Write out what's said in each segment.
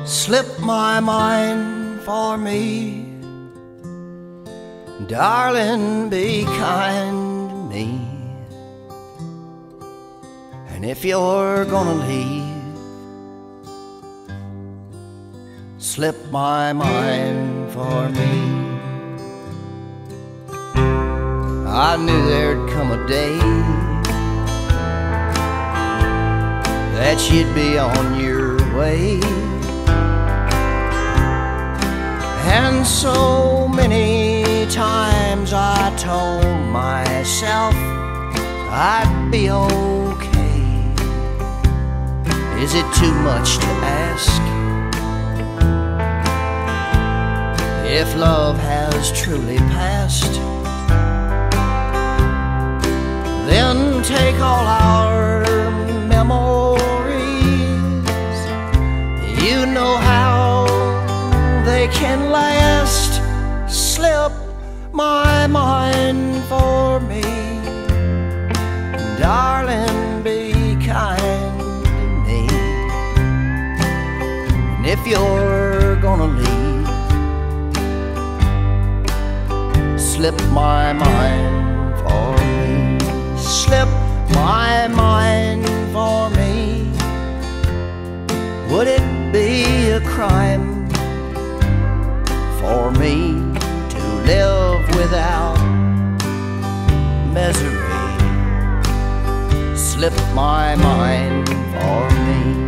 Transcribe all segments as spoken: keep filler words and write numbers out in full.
slip my mind for me. Darling, be kind to me. And if you're gonna leave, slip my mind for me. I knew there'd come a day that you'd be on your way. And so many times I told myself I'd be okay. Is it too much to ask? If love has truly passed, then take all our memories. You know how they can last. Slip my mind for me. Darling, be kind to me. And if you're gonna leave, slip my mind for me. Slip my mind for me. Would it be a crime for me to live without misery? Slip my mind for me.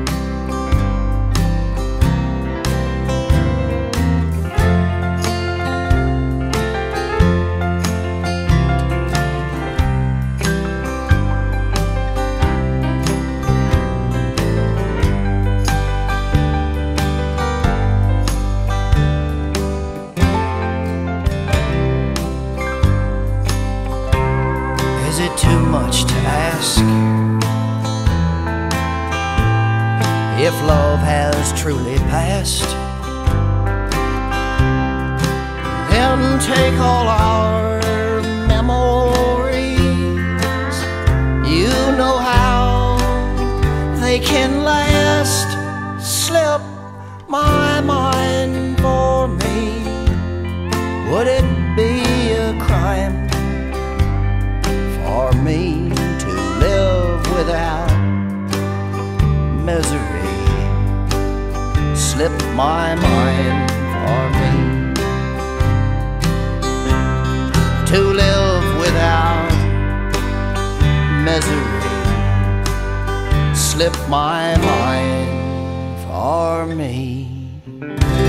Is it too much to ask? If love has truly passed, then take all our memories. You know how they can last. Slip my mind for me. Would it be a crime for me to live without misery? Slip my mind for me. To live without misery. Slip my mind for me.